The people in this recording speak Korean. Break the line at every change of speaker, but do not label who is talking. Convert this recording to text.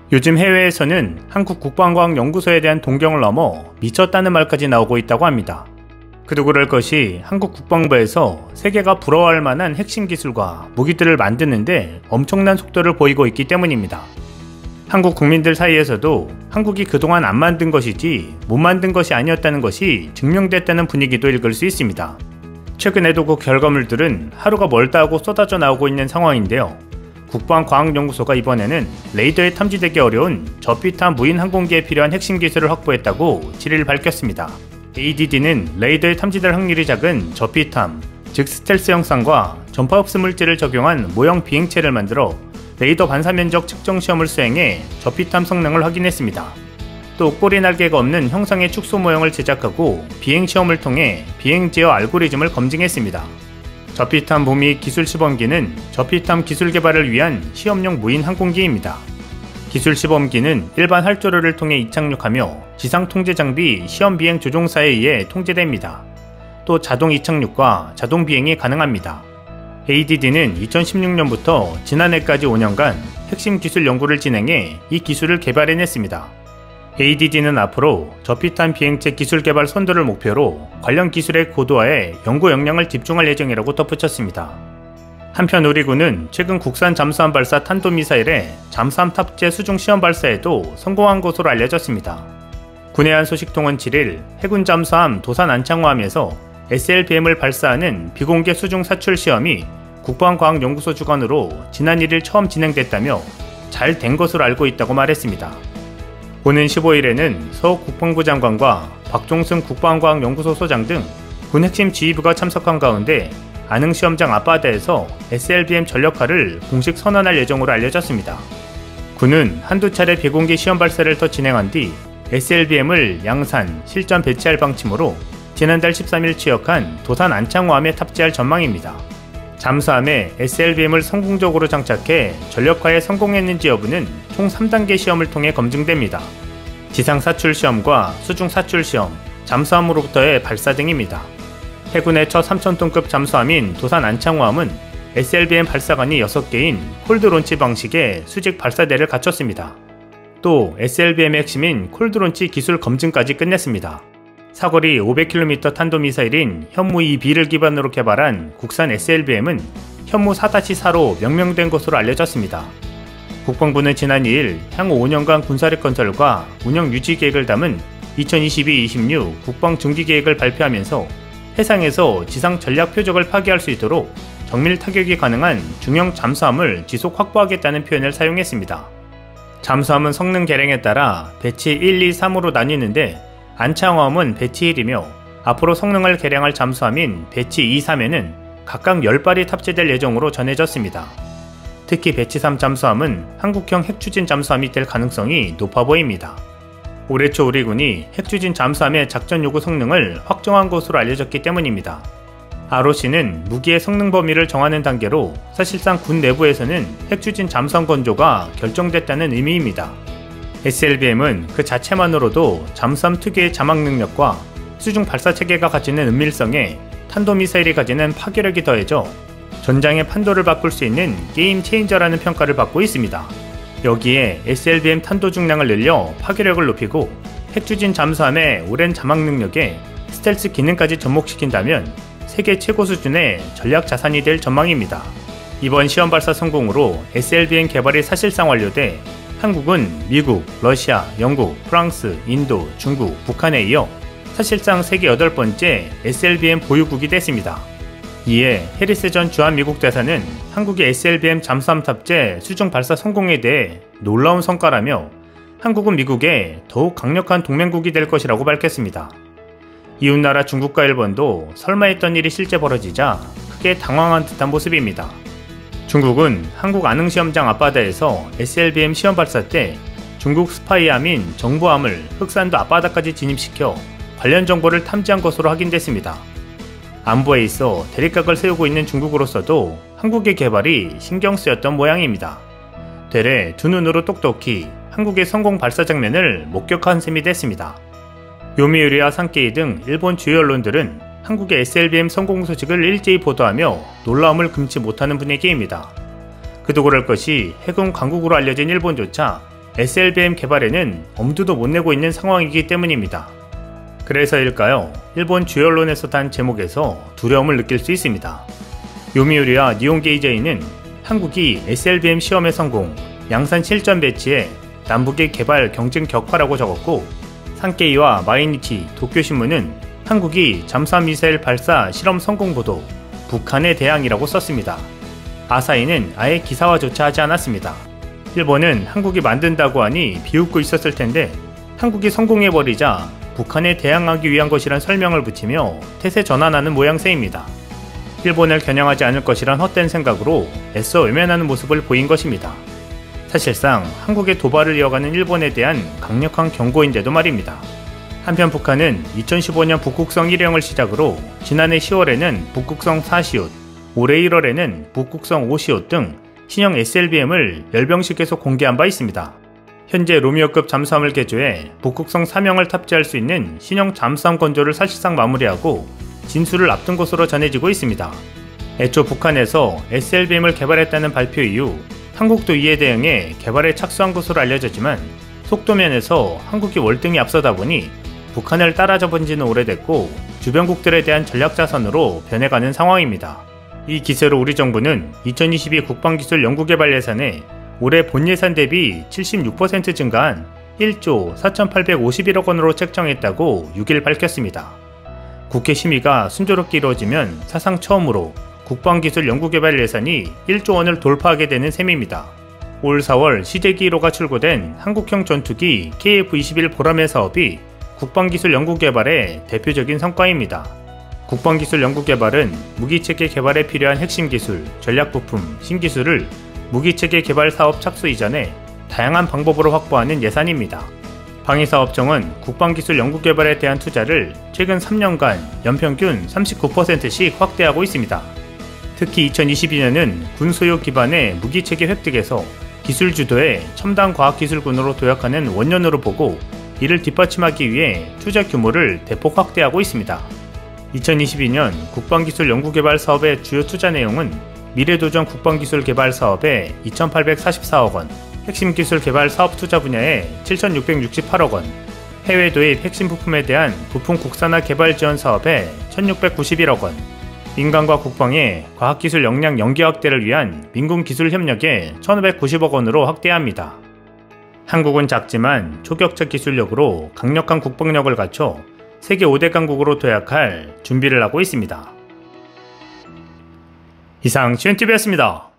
요즘 해외에서는 한국 국방과학연구소에 대한 동경을 넘어 미쳤다는 말까지 나오고 있다고 합니다. 그도 그럴 것이 한국 국방부에서 세계가 부러워할 만한 핵심 기술과 무기들을 만드는데 엄청난 속도를 보이고 있기 때문입니다. 한국 국민들 사이에서도 한국이 그동안 안 만든 것이지 못 만든 것이 아니었다는 것이 증명됐다는 분위기도 읽을 수 있습니다. 최근에도 그 결과물들은 하루가 멀다 하고 쏟아져 나오고 있는 상황인데요. 국방과학연구소가 이번에는 레이더에 탐지되기 어려운 저피탄 무인 항공기에 필요한 핵심 기술을 확보했다고 7일 밝혔습니다. ADD는 레이더에 탐지될 확률이 작은 저피탐, 즉 스텔스 형상과 전파 흡수 물질을 적용한 모형 비행체를 만들어 레이더 반사 면적 측정 시험을 수행해 저피탐 성능을 확인했습니다. 또 꼬리 날개가 없는 형상의 축소 모형을 제작하고 비행 시험을 통해 비행 제어 알고리즘을 검증했습니다. 저피탐 보미 기술 시범기는 저피탐 기술 개발을 위한 시험용 무인 항공기입니다. 기술 시범기는 일반 활주로를 통해 이착륙하며 지상 통제 장비 시험 비행 조종사에 의해 통제됩니다. 또 자동 이착륙과 자동 비행이 가능합니다. ADD는 2016년부터 지난해까지 5년간 핵심 기술 연구를 진행해 이 기술을 개발해냈습니다. ADD는 앞으로 저피탄 비행체 기술 개발 선도를 목표로 관련 기술의 고도화에 연구 역량을 집중할 예정이라고 덧붙였습니다. 한편 우리군은 최근 국산 잠수함 발사 탄도미사일에 잠수함 탑재 수중 시험 발사에도 성공한 것으로 알려졌습니다. 군해안 소식통은 7일 해군 잠수함 도산 안창호함에서 SLBM을 발사하는 비공개 수중 사출 시험이 국방과학연구소 주관으로 지난 1일 처음 진행됐다며 잘 된 것으로 알고 있다고 말했습니다. 오는 15일에는 서 국방부 장관과 박종승 국방과학연구소 소장 등 군 핵심 지휘부가 참석한 가운데 안흥시험장 앞바다에서 SLBM 전력화를 공식 선언할 예정으로 알려졌습니다. 군은 한두 차례 비공개 시험 발사를 더 진행한 뒤 SLBM을 양산, 실전 배치할 방침으로 지난달 13일 취역한 도산 안창호함에 탑재할 전망입니다. 잠수함에 SLBM을 성공적으로 장착해 전력화에 성공했는지 여부는 총 3단계 시험을 통해 검증됩니다. 지상 사출 시험과 수중 사출 시험, 잠수함으로부터의 발사 등입니다. 해군의 첫 3,000톤급 잠수함인 도산 안창호함은 SLBM 발사관이 6개인 콜드론치 방식의 수직 발사대를 갖췄습니다. 또 SLBM의 핵심인 콜드론치 기술 검증까지 끝냈습니다. 사거리 500km 탄도미사일인 현무-2B를 기반으로 개발한 국산 SLBM은 현무 4-4로 명명된 것으로 알려졌습니다. 국방부는 지난 2일 향후 5년간 군사력 건설과 운영 유지 계획을 담은 2022-26 국방 중기 계획을 발표하면서 해상에서 지상 전략 표적을 파괴할 수 있도록 정밀 타격이 가능한 중형 잠수함을 지속 확보하겠다는 표현을 사용했습니다. 잠수함은 성능 개량에 따라 배치 1, 2, 3으로 나뉘는데 안창호함은 배치 1이며 앞으로 성능을 개량할 잠수함인 배치 2, 3에는 각각 10발이 탑재될 예정으로 전해졌습니다. 특히 배치 3 잠수함은 한국형 핵추진 잠수함이 될 가능성이 높아 보입니다. 올해 초 우리군이 핵추진 잠수함의 작전 요구 성능을 확정한 것으로 알려졌기 때문입니다. ROC는 무기의 성능 범위를 정하는 단계로 사실상 군 내부에서는 핵추진 잠수함 건조가 결정됐다는 의미입니다. SLBM은 그 자체만으로도 잠수함 특유의 자막 능력과 수중 발사 체계가 가지는 은밀성에 탄도미사일이 가지는 파괴력이 더해져 전장의 판도를 바꿀 수 있는 게임 체인저라는 평가를 받고 있습니다. 여기에 SLBM 탄도 중량을 늘려 파괴력을 높이고 핵추진 잠수함의 오랜 자막 능력에 스텔스 기능까지 접목시킨다면 세계 최고 수준의 전략 자산이 될 전망입니다. 이번 시험 발사 성공으로 SLBM 개발이 사실상 완료돼 한국은 미국, 러시아, 영국, 프랑스, 인도, 중국, 북한에 이어 사실상 세계 8번째 SLBM 보유국이 됐습니다. 이에 해리스 전 주한미국 대사는 한국의 SLBM 잠수함 탑재 수중 발사 성공에 대해 놀라운 성과라며 한국은 미국의 더욱 강력한 동맹국이 될 것이라고 밝혔습니다. 이웃나라 중국과 일본도 설마 했던 일이 실제 벌어지자 크게 당황한 듯한 모습입니다. 중국은 한국 안흥시험장 앞바다에서 SLBM 시험 발사 때 중국 스파이함인 정보함을 흑산도 앞바다까지 진입시켜 관련 정보를 탐지한 것으로 확인됐습니다. 안보에 있어 대립각을 세우고 있는 중국으로서도 한국의 개발이 신경 쓰였던 모양입니다. 되레 두 눈으로 똑똑히 한국의 성공 발사 장면을 목격한 셈이 됐습니다. 요미우리와 산케이 등 일본 주요 언론들은 한국의 SLBM 성공 소식을 일제히 보도하며 놀라움을 금치 못하는 분위기입니다. 그도 그럴 것이 해군 강국으로 알려진 일본조차 SLBM 개발에는 엄두도 못 내고 있는 상황이기 때문입니다. 그래서일까요? 일본 주요 언론에서 단 제목에서 두려움을 느낄 수 있습니다. 요미우리와 니혼게이제이는 한국이 SLBM 시험의 성공, 양산 실전 배치에 남북의 개발 경쟁 격화라고 적었고, 산케이와 마이니치, 도쿄신문은 한국이 잠수함 미사일 발사 실험 성공 보도, 북한의 대항이라고 썼습니다. 아사히는 아예 기사화조차 하지 않았습니다. 일본은 한국이 만든다고 하니 비웃고 있었을 텐데 한국이 성공해버리자 북한에 대항하기 위한 것이란 설명을 붙이며 태세 전환하는 모양새입니다. 일본을 겨냥하지 않을 것이란 헛된 생각으로 애써 외면하는 모습을 보인 것입니다. 사실상 한국의 도발을 이어가는 일본에 대한 강력한 경고인데도 말입니다. 한편 북한은 2015년 북극성 1형을 시작으로 지난해 10월에는 북극성 4시옷, 올해 1월에는 북극성 5시옷 등 신형 SLBM을 열병식에서 공개한 바 있습니다. 현재 로미오급 잠수함을 개조해 북극성 3형을 탑재할 수 있는 신형 잠수함 건조를 사실상 마무리하고 진수를 앞둔 것으로 전해지고 있습니다. 애초 북한에서 SLBM을 개발했다는 발표 이후 한국도 이에 대응해 개발에 착수한 것으로 알려졌지만 속도면에서 한국이 월등히 앞서다 보니 북한을 따라잡은 지는 오래됐고 주변국들에 대한 전략자산으로 변해가는 상황입니다. 이 기세로 우리 정부는 2022 국방기술 연구개발 예산에 올해 본 예산 대비 76% 증가한 1조 4,851억 원으로 책정했다고 6일 밝혔습니다. 국회 심의가 순조롭게 이루어지면 사상 처음으로 국방기술 연구개발 예산이 1조 원을 돌파하게 되는 셈입니다. 올 4월 시제기 1호가 출고된 한국형 전투기 KF-21 보라매 사업이 국방기술 연구개발의 대표적인 성과입니다. 국방기술 연구개발은 무기체계 개발에 필요한 핵심 기술, 전략부품, 신기술을 무기체계 개발 사업 착수 이전에 다양한 방법으로 확보하는 예산입니다. 방위사업청은 국방기술 연구개발에 대한 투자를 최근 3년간 연평균 39%씩 확대하고 있습니다. 특히 2022년은 군 소유 기반의 무기체계 획득에서 기술 주도의 첨단 과학기술군으로 도약하는 원년으로 보고 이를 뒷받침하기 위해 투자 규모를 대폭 확대하고 있습니다. 2022년 국방기술 연구개발 사업의 주요 투자 내용은 미래도전 국방기술 개발 사업에 2,844억 원, 핵심 기술 개발 사업 투자 분야에 7,668억 원, 해외 도입 핵심 부품에 대한 부품 국산화 개발 지원 사업에 1,691억 원, 민간과 국방의 과학기술 역량 연계 확대를 위한 민군 기술 협력에 1,590억 원으로 확대합니다. 한국은 작지만 초격차 기술력으로 강력한 국방력을 갖춰 세계 5대 강국으로 도약할 준비를 하고 있습니다. 이상 CNTV였습니다.